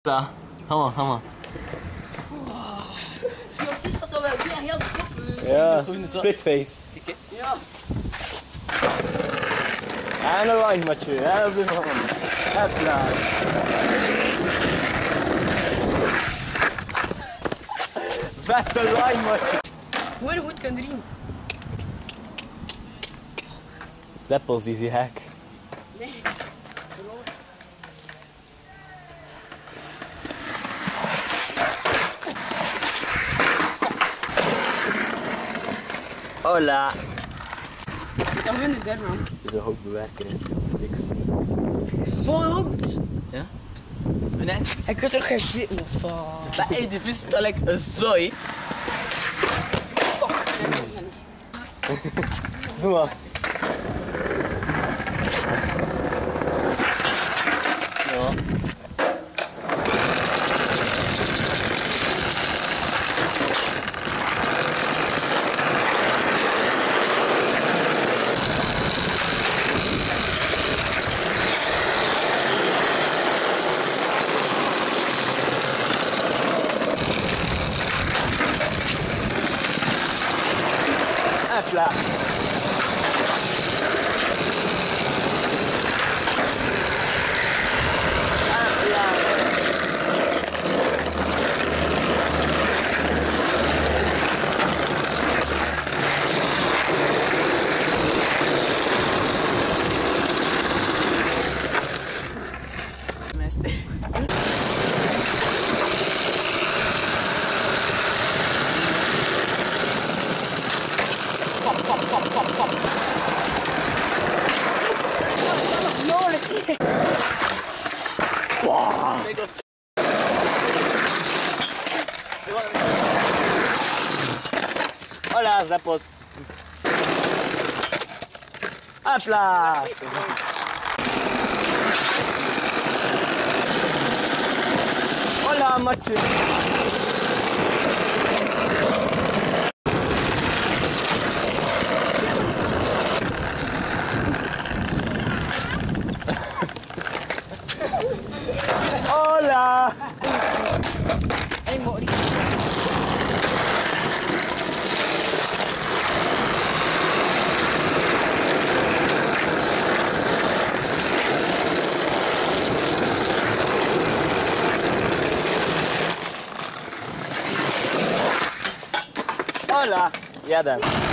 Ja, hammer. Is dat dan wel weer heel kop? Ja, splitface. Ja. En een line, Mathieu. En op de hand. Hopla. Vette line, Mathieu. Hoe goed kan erin? Zeppels, die zie hek. Nee. Hola. Dat wil niet daar, man. Dus een hout bewerken is fixen. Voor hout. Ja? Net. Ik kan er geen zitten of. Bij de vis is like een zooi. Doe maar. Ja. Hopla. Hola, Zeppos. Hopla. Hola, Mathieu. Hola. En mooi. Hola. Ja dan.